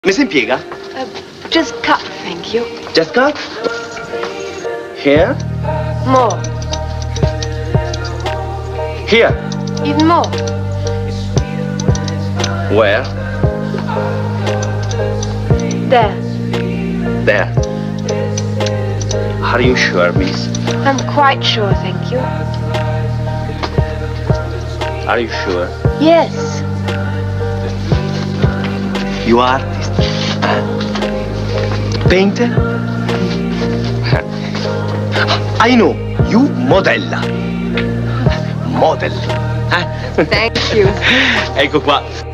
Mi si impiega? Just cut, thank you. Just cut? Here? More. Here? Even more. Where? There. There. Are you sure, miss? I'm quite sure, thank you. Are you sure? Yes. You artist? Painter? I know, you modella. Model. Thank you. Ecco qua.